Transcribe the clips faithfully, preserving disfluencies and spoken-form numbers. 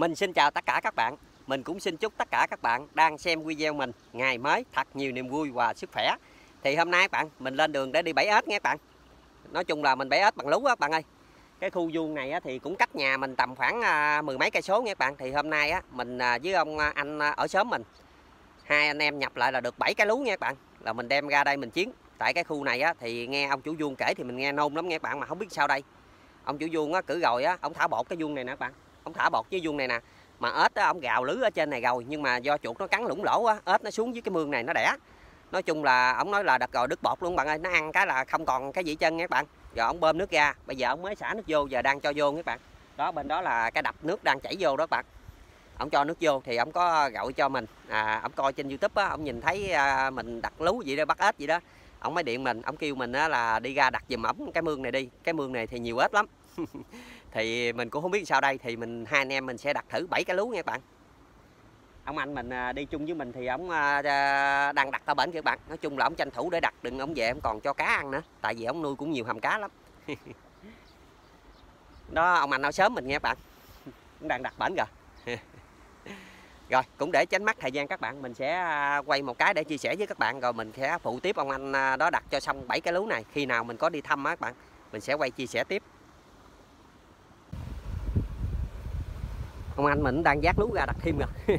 Mình xin chào tất cả các bạn. Mình cũng xin chúc tất cả các bạn đang xem video mình ngày mới thật nhiều niềm vui và sức khỏe. Thì hôm nay các bạn, mình lên đường để đi bẫy ếch nha các bạn. Nói chung là mình bẫy ếch bằng lú á các bạn ơi. Cái khu vuông này á, thì cũng cách nhà mình tầm khoảng à, mười mấy cây số nha các bạn. Thì hôm nay á, mình à, với ông anh ở xóm mình, hai anh em nhập lại là được bảy cái lú nha các bạn. Là mình đem ra đây mình chiến. Tại cái khu này á, thì nghe ông chủ vuông kể thì mình nghe nôn lắm nha các bạn, mà không biết sao đây. Ông chủ vuông á, cử rồi á, ông thả bột cái vuông này nè các bạn. Ông thả bột với vuông này nè. Mà ếch á, ông gào lứ ở trên này rồi, nhưng mà do chuột nó cắn lủng lỗ á, ếch nó xuống dưới cái mương này nó đẻ. Nói chung là ông nói là đợt rồi đứt bột luôn bạn ơi, nó ăn cái là không còn cái gì chân nha các bạn. Giờ ông bơm nước ra, bây giờ ông mới xả nước vô, giờ đang cho vô các bạn. Đó, bên đó là cái đập nước đang chảy vô đó các bạn. Ông cho nước vô thì ông có gọi cho mình, à ông coi trên YouTube á, ông nhìn thấy à, mình đặt lú vậy đó, bắt ếch vậy đó. Ông mới điện mình, ông kêu mình á, là đi ra đặt giùm ổng cái mương này đi, cái mương này thì nhiều ếch lắm. Thì mình cũng không biết sao đây, thì mình hai anh em mình sẽ đặt thử bảy cái lú nha các bạn. Ông anh mình đi chung với mình thì ông đang đặt ở bển kìa các bạn. Nói chung là ông tranh thủ để đặt, đừng ông về ông còn cho cá ăn nữa, tại vì ông nuôi cũng nhiều hầm cá lắm. Đó, ông anh nói sớm mình nghe các bạn, cũng đang đặt bển rồi. Rồi cũng để tránh mất thời gian các bạn, mình sẽ quay một cái để chia sẻ với các bạn, rồi mình sẽ phụ tiếp ông anh đó đặt cho xong bảy cái lú này. Khi nào mình có đi thăm á các bạn, mình sẽ quay chia sẻ tiếp. Ông anh mình đang vác lú ra đặt thêm rồi.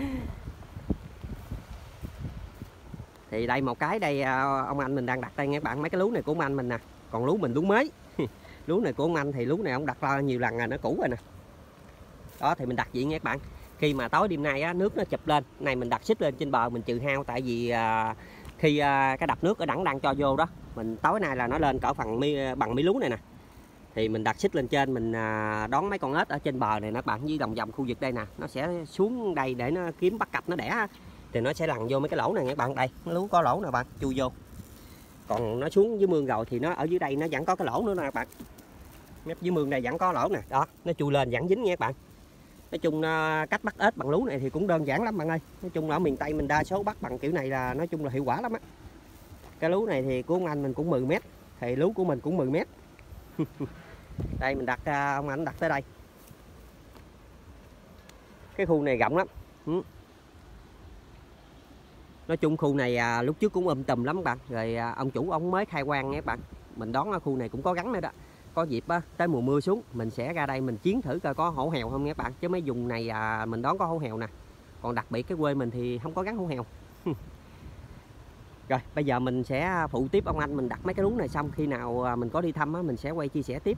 Thì đây một cái đây, ông anh mình đang đặt đây nghe các bạn. Mấy cái lú này của ông anh mình nè, còn lú mình lú mới. Lú này của ông anh thì lú này ông đặt ra nhiều lần rồi, nó cũ rồi nè. Đó thì mình đặt vậy nghe các bạn. Khi mà tối đêm nay á, nước nó chụp lên này, mình đặt xích lên trên bờ mình trừ hao. Tại vì à, khi à, cái đập nước ở đẳng đang cho vô đó, mình tối nay là nó lên cỡ phần mi, bằng mi lú này nè, thì mình đặt xích lên trên, mình à, đón mấy con ếch ở trên bờ này các bạn, với đồng vòng khu vực đây nè, nó sẽ xuống đây để nó kiếm bắt cặp nó đẻ, thì nó sẽ lằn vô mấy cái lỗ này các bạn. Đây lú có lỗ nè bạn, chui vô. Còn nó xuống dưới mương rồi thì nó ở dưới đây nó vẫn có cái lỗ nữa nè các bạn. Mép dưới mương này vẫn có lỗ nè, đó nó chui lên vẫn dính nha các bạn. Nói chung cách bắt ếch bằng lú này thì cũng đơn giản lắm bạn ơi. Nói chung là ở miền Tây mình đa số bắt bằng kiểu này là nói chung là hiệu quả lắm á. Cái lú này thì của ông anh mình cũng mười mét, thì lú của mình cũng mười mét. Đây mình đặt, ông anh đặt tới đây. Cái khu này rộng lắm. Nói chung khu này à, lúc trước cũng um tùm lắm các bạn. Rồi à, ông chủ ông mới khai quang nha các bạn. Mình đón ở khu này cũng có gắn nữa đó. Có dịp á, tới mùa mưa xuống mình sẽ ra đây mình chiến thử coi có hổ hèo không nha các bạn. Chứ mấy vùng này à, mình đón có hổ hèo nè. Còn đặc biệt cái quê mình thì không có gắn hổ hèo. Rồi bây giờ mình sẽ phụ tiếp ông anh mình đặt mấy cái lú này xong. Khi nào mình có đi thăm á, mình sẽ quay chia sẻ tiếp.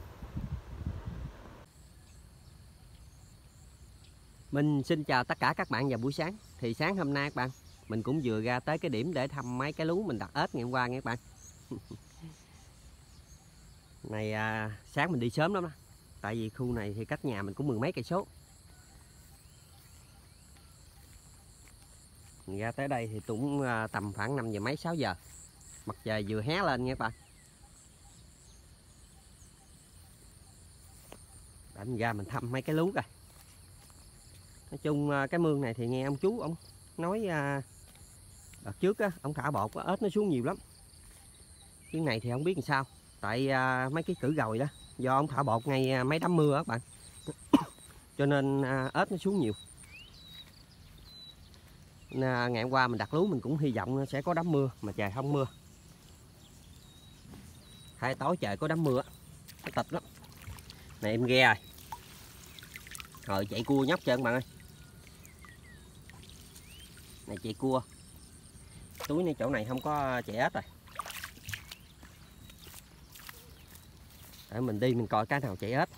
Mình xin chào tất cả các bạn vào buổi sáng. Thì sáng hôm nay các bạn, mình cũng vừa ra tới cái điểm để thăm mấy cái lú mình đặt ếch ngày hôm qua nha các bạn. Này à, sáng mình đi sớm lắm đó. Tại vì khu này thì cách nhà mình cũng mười mấy cây số. Mình ra tới đây thì cũng à, tầm khoảng năm giờ mấy sáu giờ. Mặt trời vừa hé lên nha các bạn. Để mình ra mình thăm mấy cái lú coi. Nói chung à, cái mương này thì nghe ông chú ông nói à, đợt trước á, ông thả bột ếch nó xuống nhiều lắm. Cái này thì không biết làm sao. Tại à, mấy cái cử gồi đó, do ông thả bột ngay à, mấy đám mưa á các bạn. Cho nên à, ếch nó xuống nhiều. À, ngày hôm qua mình đặt lú mình cũng hy vọng sẽ có đám mưa, mà trời không mưa. Hai tối trời có đám mưa á, nó tịch lắm. Này em ghe rồi. Rồi chạy cua nhóc trơn bạn ơi. Này chạy cua. Túi này chỗ này không có chạy ếch rồi. Để mình đi mình coi cái nào chạy ếch.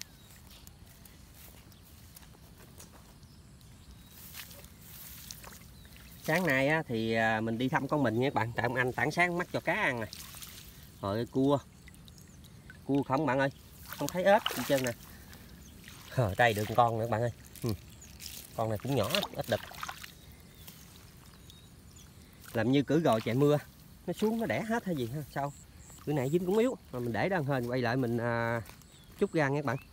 Sáng nay á, thì mình đi thăm con mình nha các bạn. Tại ông anh tảng sáng mắt cho cá ăn nè. Rồi cua. Cua không bạn ơi. Không thấy ếch gì trơn nè. Ờ, đây được con nữa các bạn ơi. Ừ. Con này cũng nhỏ, ít đực. Làm như cử gồi chạy mưa, nó xuống nó đẻ hết hay gì ha sao? Bữa nay dính cũng yếu, mà mình để đơn hên quay lại mình à, chút ra nha các bạn.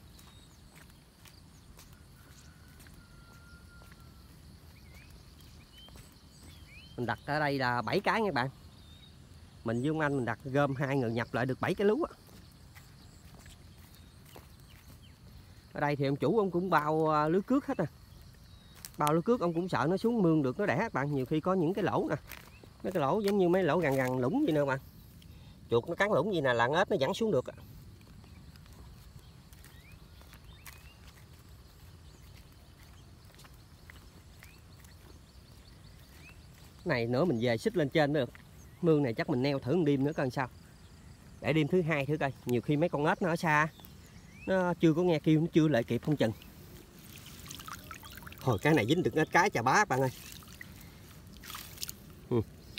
Mình đặt ở đây là bảy cái nha các bạn. Mình với ông anh mình đặt gom hai người nhập lại được bảy cái lú á. Ở đây thì ông chủ ông cũng bao lưới cước hết à. Bao lưới cước ông cũng sợ nó xuống mương được nó đẻ các bạn. Nhiều khi có những cái lỗ nè, mấy cái lỗ giống như mấy lỗ gần gần lũng gì nè các bạn. Chuột nó cắn lũng gì nè là ếch nó vẫn xuống được. Này nữa mình về xích lên trên được. Mương này chắc mình neo thử một đêm nữa coi sao. Để đêm thứ hai thử coi. Nhiều khi mấy con ếch nó ở xa, nó chưa có nghe kêu, nó chưa lại kịp không chừng. Thôi cái này dính được ếch cái chà bá các bạn ơi. Ừ.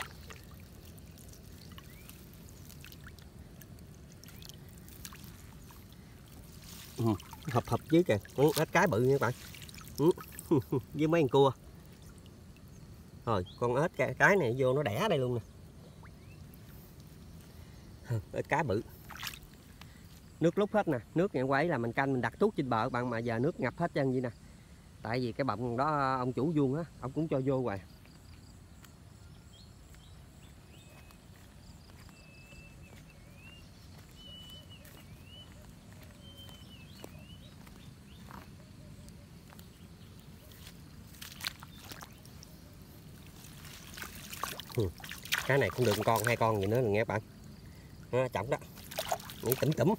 Ừ. Hợp hợp với kìa, con ếch cái bự nha các bạn. Ừ. Với mấy con cua. Rồi con ếch cái, cái này vô nó đẻ đây luôn nè. Ếch cái bự. Nước lúc hết nè, nước ngày quấy là mình canh mình đặt tuốt trên bờ các bạn, mà giờ nước ngập hết trơn vậy nè. Tại vì cái bọng đó ông chủ vuông á, ông cũng cho vô hoài. Ừ. Cái này cũng được con hai con gì nữa nè nghe các bạn. Đó, trọng đó. Nghĩ tủm tủm.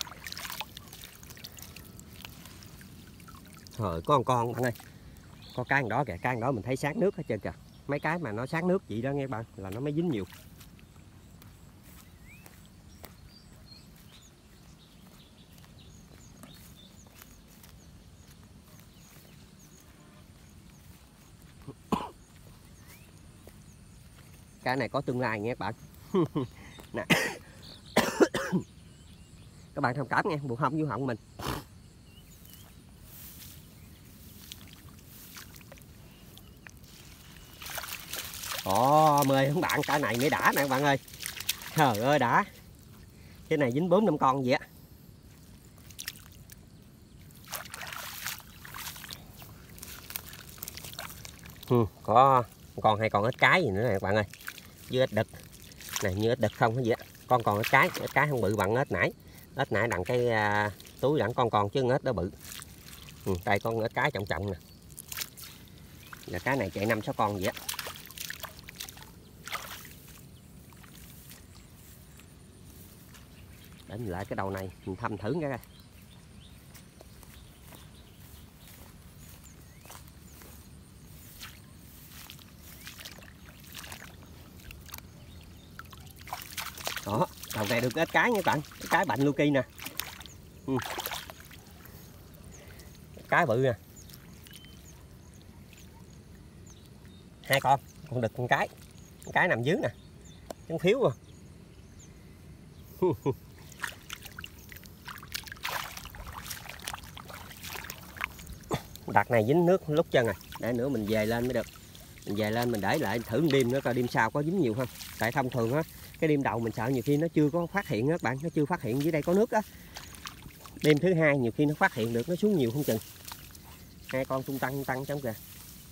Rồi có một con bạn ơi. Có cái đó kìa, cái đó mình thấy sát nước hết trơn kìa. Mấy cái mà nó sát nước vậy đó nghe bạn là nó mới dính nhiều. Cái này có tương lai nghe các bạn. Nè. Các bạn thông cảm nghe, buồn hông vô họng mình. Ồ, mời các bạn, cái này mới đã nè các bạn ơi. Trời ơi đã. Cái này dính bốn năm con vậy á. Ừ, có con hai con ếch cái gì nữa nè các bạn ơi. Với ếch đực. Này như ếch đực không hay gì á. Con còn ếch cái, ếch cái không bự bằng ếch nãy. Ếch nãy đặng cái uh, túi đặng con còn chứ ếch đó bự. Ừ, đây con ếch cái trọng trọng nè. Và cái này chạy năm sáu con vậy á. Để mình lại cái đầu này mình thăm thử nghe coi. Đó, đầu này được ếch cái nha các bạn, cái cái bạnh Luki nè. Ừ. Cái bự nè. Hai con, con đực con cái. Con cái nằm dưới nè. Trắng phiếu rồi. Đặt này dính nước lúc chân rồi, để nữa mình về lên mới được. Mình về lên mình để lại thử một đêm nữa coi đêm sau có dính nhiều không. Tại thông thường á, cái đêm đầu mình sợ nhiều khi nó chưa có phát hiện á các bạn, nó chưa phát hiện dưới đây có nước á. Đêm thứ hai nhiều khi nó phát hiện được, nó xuống nhiều không chừng. Hai con tung tăng tung tăng trong kìa.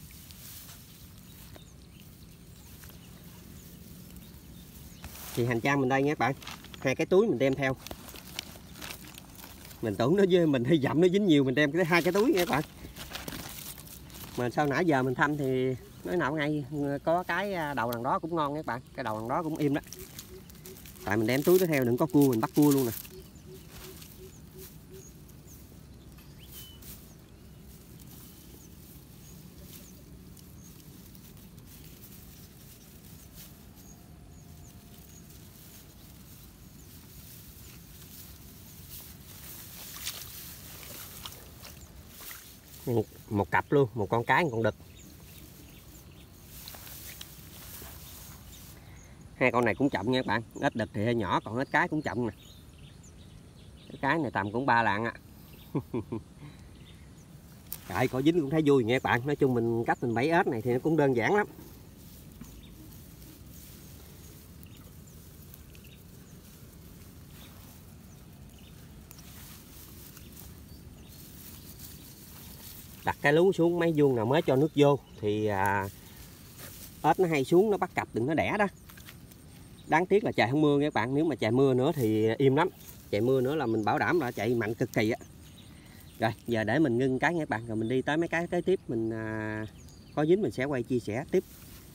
Thì hành trang mình đây nha các bạn. Hai cái túi mình đem theo. Mình tưởng nó với mình hy vọng nó dính nhiều, mình đem cái hai cái túi nha các bạn. Mà sau nãy giờ mình thăm thì nói nào ngay có cái đầu đằng đó cũng ngon các bạn, cái đầu đằng đó cũng im đó. Tại mình đem túi nó theo, đừng có cua mình bắt cua luôn nè. Một, một cặp luôn, một con cái một con đực. Hai con này cũng chậm nha các bạn. Ếch đực thì hơi nhỏ, còn ếch cái cũng chậm nè. Cái này tầm cũng ba lạng ạ. Trời, có dính cũng thấy vui nha các bạn. Nói chung mình cách mình bẫy ếch này thì nó cũng đơn giản lắm. Đặt cái lú xuống mấy vuông nào mới cho nước vô thì à, ếch nó hay xuống nó bắt cặp đừng nó đẻ đó. Đáng tiếc là trời không mưa nha các bạn. Nếu mà trời mưa nữa thì im lắm. Trời mưa nữa là mình bảo đảm là chạy mạnh cực kỳ á. Rồi giờ để mình ngưng cái nha các bạn, rồi mình đi tới mấy cái kế tiếp mình à, có dính mình sẽ quay chia sẻ tiếp.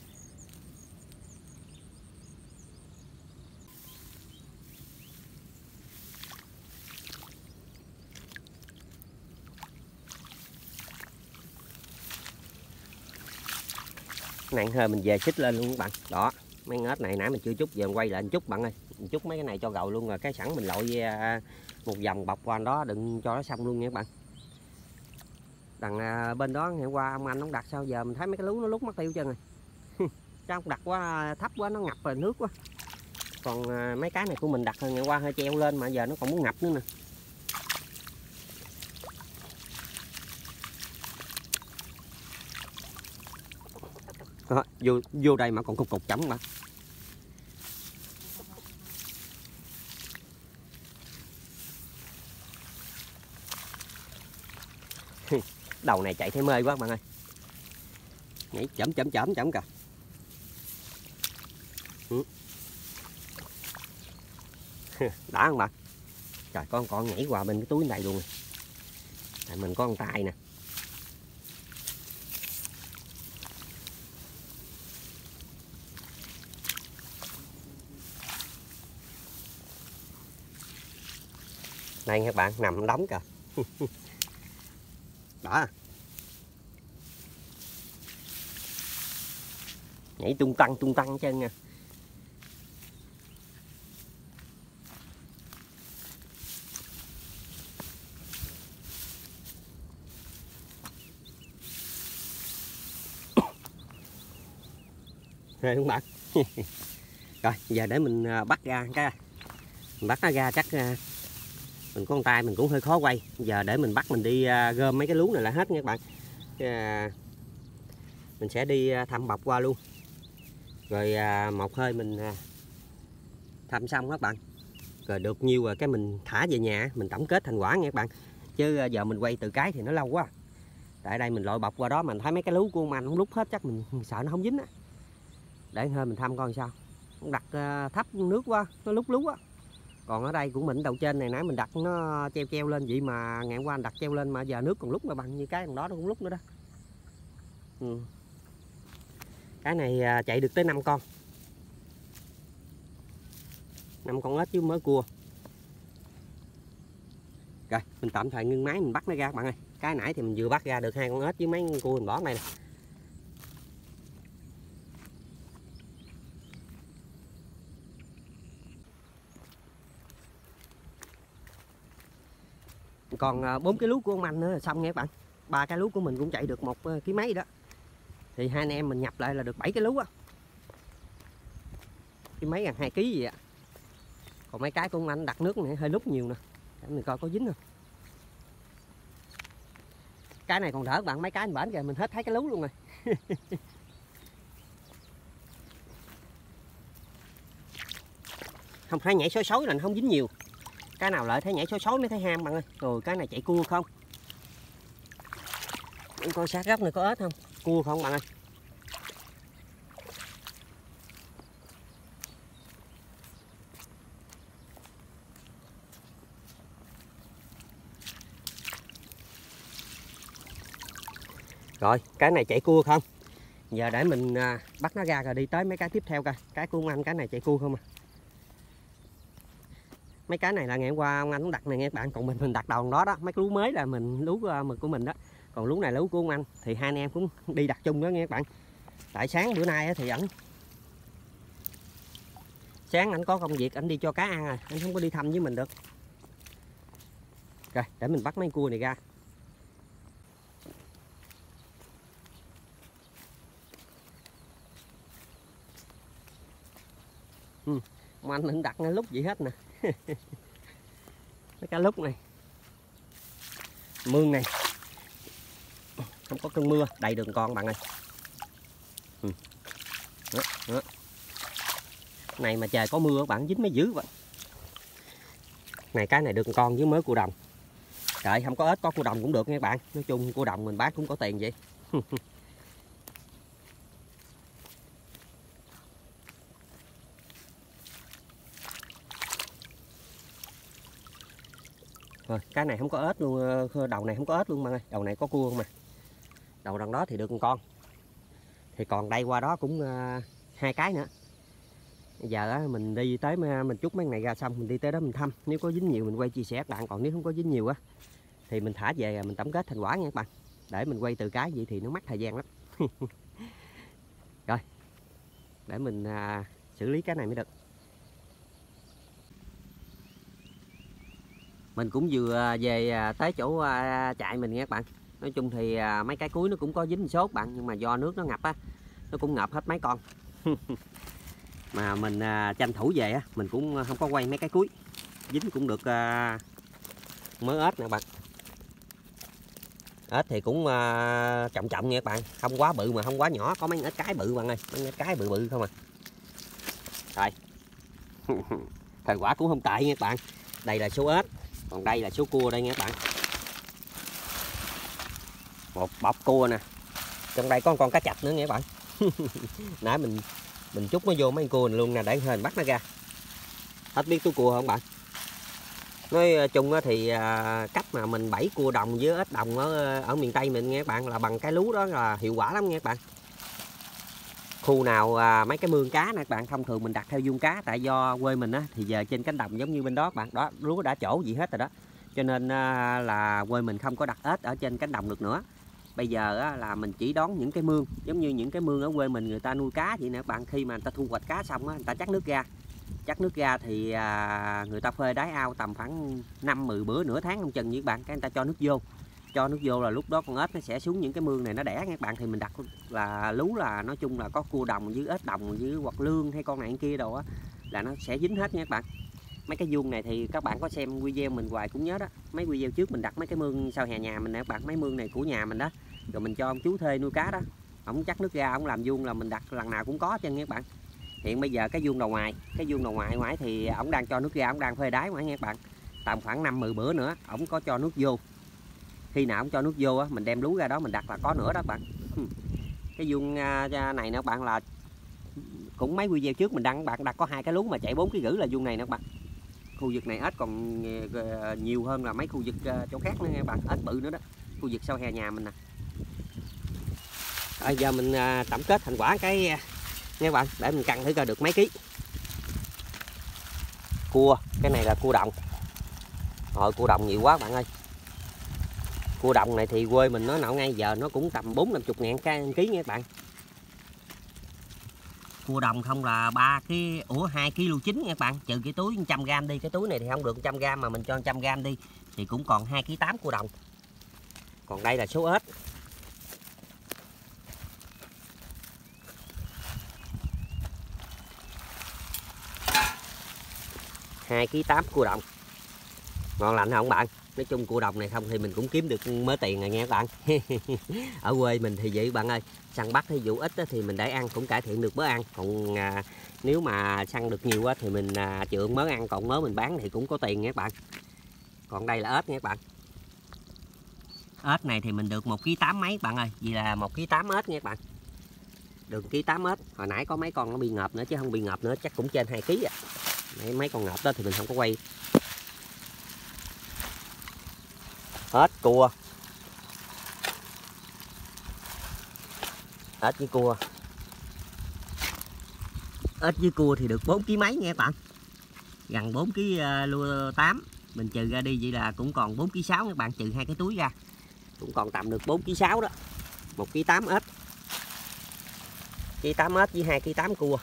Nặng hơi mình về xích lên luôn các bạn. Đó, mấy ếch này nãy mình chưa chút, giờ mình quay lại một chút bạn ơi. Mình chút mấy cái này cho gầu luôn rồi cái sẵn mình lội một vòng bọc qua đó, đừng cho nó xong luôn nha các bạn. Đằng à, bên đó ngày qua ông anh nó đặt sao giờ mình thấy mấy cái lú nó lúc mất tiêu chân rồi. Sao đặt quá thấp quá nó ngập rồi nước quá. Còn à, mấy cái này của mình đặt ngày qua hơi treo lên mà giờ nó còn muốn ngập nữa nè. Đó, vô vô đây mà còn cục cục chấm mà. Đầu này chạy thấy mê quá bạn ơi. Nhảy chấm chấm chấm chấm kìa. Ừ. Đã không bạn? Trời, con con nhảy qua bên cái túi này luôn rồi. Tại mình có con tay nè. Đây các bạn, nằm đóng kìa. Đó. Nhảy tung tăng tung tăng chân nha. Rồi các bạn. Rồi giờ để mình bắt ra cái mình bắt nó ra chắc mình có con tay mình cũng hơi khó quay. Giờ để mình bắt mình đi gom mấy cái lú này là hết nha các bạn. Mình sẽ đi thăm bọc qua luôn. Rồi một hơi mình thăm xong các bạn. Rồi được nhiêu rồi cái mình thả về nhà mình tổng kết thành quả nha các bạn. Chứ giờ mình quay từ cái thì nó lâu quá. Tại đây mình lội bọc qua đó mình thấy mấy cái lú của ông anh không lúc hết chắc mình sợ nó không dính á. Để hơi mình thăm coi sao. Đặt thấp nước quá, nó lúc lú á. Còn ở đây của mình đầu trên này nãy mình đặt nó treo treo lên vậy mà ngày qua anh đặt treo lên mà giờ nước còn lúc mà bằng như cái còn đó nó cũng lúc nữa đó. Ừ. Cái này chạy được tới năm con. năm con ếch chứ mới cua. Rồi mình tạm thời ngưng máy mình bắt nó ra các bạn ơi. Cái nãy thì mình vừa bắt ra được hai con ếch với mấy con cua mình bỏ này nè. Còn bốn cái lú của ông anh nữa là xong nha các bạn. Ba cái lú của mình cũng chạy được một ký mấy đó. Thì hai anh em mình nhập lại là được bảy cái lú á. Cái mấy gần hai ký gì ạ. Còn mấy cái của ông anh đặt nước này hơi lúc nhiều nè. Để mình coi có dính không. Cái này còn đỡ bạn, mấy cái bển kìa mình hết thấy cái lú luôn rồi. Không thấy nhảy xối xối là nó không dính nhiều. Cái nào lại thấy nhảy xối xối mới thấy ham bạn ơi. Rồi cái này chạy cua không? Để coi sát góc này có ếch không? Cua không bạn ơi? Rồi cái này chạy cua không? Giờ để mình à, bắt nó ra rồi đi tới mấy cái tiếp theo coi. Cái của ông anh cái này chạy cua không à? Mấy cái này là ngày hôm qua ông anh cũng đặt này nghe các bạn. Còn mình mình đặt đầu đó đó. Mấy cái lú mới là mình lú mực của mình đó. Còn lú này là lú của ông anh. Thì hai anh em cũng đi đặt chung đó nghe các bạn. Tại sáng bữa nay thì ẩn sáng anh có công việc anh đi cho cá ăn rồi. Anh không có đi thăm với mình được. Rồi để mình bắt mấy cua này ra. Ừ, ông anh đừng đặt ngay lúc vậy hết nè. Mấy cá lúc này mương này không có cơn mưa đầy đường con bạn ơi. Ừ. Đó, đó. Này mà trời có mưa các bạn dính mới dữ vậy. Này cái này được con với mới cua đồng. Trời không có ếch có cua đồng cũng được nha các bạn. Nói chung cua đồng mình bán cũng có tiền vậy. Rồi, cái này không có ếch luôn, đầu này không có ếch luôn bạn ơi, đầu này có cua không mà. Đầu đằng đó thì được một con. Thì còn đây qua đó cũng uh, hai cái nữa. Bây giờ á, mình đi tới mình chút mấy ngày ra xong mình đi tới đó mình thăm, nếu có dính nhiều mình quay chia sẻ các bạn, còn nếu không có dính nhiều á thì mình thả về mình tổng kết thành quả nha các bạn. Để mình quay từ cái vậy thì nó mất thời gian lắm. Rồi, để mình uh, xử lý cái này mới được. Mình cũng vừa về tới chỗ chạy mình nghe các bạn. Nói chung thì mấy cái cuối nó cũng có dính số các bạn, nhưng mà do nước nó ngập á, nó cũng ngập hết mấy con. Mà mình tranh thủ về á, mình cũng không có quay mấy cái cuối. Dính cũng được mớ ếch nè bạn. Ếch thì cũng trọng trọng nha các bạn, không quá bự mà không quá nhỏ, có mấy ếch cái bự bạn ơi, mấy ếch cái bự bự không à. Rồi. Thành quả cũng không tệ nha các bạn. Đây là số ếch, còn đây là số cua đây nha các bạn. Một bọc cua nè. Trong đây có con cá chạch nữa nha các bạn. Nãy mình mình trút nó vô mấy con cua này luôn nè, để hình bắt nó ra. Hết biết túi cua không bạn? Nói chung thì cách mà mình bẫy cua đồng với ếch đồng ở, ở miền Tây mình nghe các bạn, là bằng cái lú đó là hiệu quả lắm nha các bạn. Khu nào à, mấy cái mương cá nè các bạn, thông thường mình đặt theo vuông cá, tại do quê mình á thì giờ trên cánh đồng giống như bên đó các bạn, đó lúa đã trổ gì hết rồi đó, cho nên à, là quê mình không có đặt ếch ở trên cánh đồng được nữa. Bây giờ á, là mình chỉ đón những cái mương, giống như những cái mương ở quê mình người ta nuôi cá vậy nè các bạn. Khi mà người ta thu hoạch cá xong á, người ta chắc nước ra, chắc nước ra thì à, người ta phơi đáy ao tầm khoảng năm mười bữa nửa tháng không chừng như các bạn, cái người ta cho nước vô. Cho nước vô là lúc đó con ếch nó sẽ xuống những cái mương này nó đẻ nha các bạn. Thì mình đặt là lú là nói chung là có cua đồng với ếch đồng với hoặc lương hay con này con kia đồ á, là nó sẽ dính hết nha các bạn. Mấy cái vuông này thì các bạn có xem video mình hoài cũng nhớ đó, mấy video trước mình đặt mấy cái mương sau hè nhà mình nè các bạn, mấy mương này của nhà mình đó, rồi mình cho ông chú thuê nuôi cá đó, ổng chắc nước ra ổng làm vuông là mình đặt lần nào cũng có chân nha các bạn. Hiện bây giờ cái vuông đầu ngoài, cái vuông đầu ngoài ngoài thì ổng đang cho nước ra, ổng đang phơi đáy ngoài nha các bạn, tầm khoảng năm mười bữa nữa ổng có cho nước vô. Khi nào ổng cho nước vô á, mình đem lú ra đó mình đặt là có nữa đó các bạn. Cái vuông này nữa các bạn, là cũng mấy video trước mình đăng các bạn, đặt có hai cái lú mà chạy bốn ký rưỡi là vuông này nữa các bạn. Khu vực này ếch còn nhiều hơn là mấy khu vực chỗ khác nữa nha các bạn, ếch bự nữa đó. Khu vực sau hè nhà mình nè. Rồi giờ mình tổng kết thành quả cái nha các bạn, để mình cân thử coi được mấy ký. Cua, cái này là cua đồng. Rồi cua đồng nhiều quá bạn ơi. Cua đồng này thì quê mình nó nạo ngay giờ nó cũng tầm bốn năm chục ngàn cái ký nha các bạn. Cua đồng không là ba cái, ủa hai ki lô chín nha các bạn, trừ cái túi một trăm gam đi, cái túi này thì không được một trăm gam mà mình cho một trăm gam đi thì cũng còn hai ki lô tám cua đồng. Còn đây là số ếch. hai ki lô tám cua đồng. Ngon lành không bạn? Nói chung cua đồng này không thì mình cũng kiếm được mớ tiền này nha các bạn. Ở quê mình thì vậy bạn ơi, săn bắt hay vụ ít thì mình để ăn cũng cải thiện được mớ ăn. Còn à, nếu mà săn được nhiều quá thì mình à, chượng mớ ăn, còn mớ mình bán thì cũng có tiền nha các bạn. Còn đây là ếch nha các bạn. Ếch này thì mình được một ký tám mấy bạn ơi, vì là một ký tám ếch nha các bạn. Được một ký tám ếch, hồi nãy có mấy con nó bị ngợp nữa chứ không bị ngợp nữa, chắc cũng trên hai ký à. Mấy, mấy con ngợp đó thì mình không có quay. Ếch cua, ếch với cua, ếch với cua thì được bốn ký mấy nha các bạn, gần bốn ký lua tám, mình trừ ra đi vậy là cũng còn bốn ký sáu các bạn, trừ hai cái túi ra cũng còn tầm được bốn ký sáu đó. Một ký tám ếch, ký tám ếch với hai ký tám cua.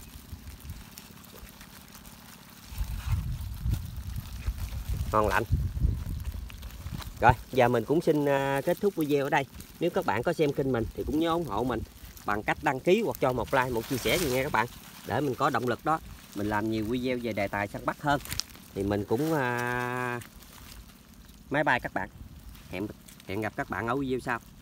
Ngon lành. Rồi, giờ mình cũng xin kết thúc video ở đây. Nếu các bạn có xem kênh mình thì cũng nhớ ủng hộ mình bằng cách đăng ký hoặc cho một like, một chia sẻ gì nha các bạn. Để mình có động lực đó, mình làm nhiều video về đề tài săn bắt hơn. Thì mình cũng à... máy bay các bạn. Hẹn hẹn gặp các bạn ở video sau.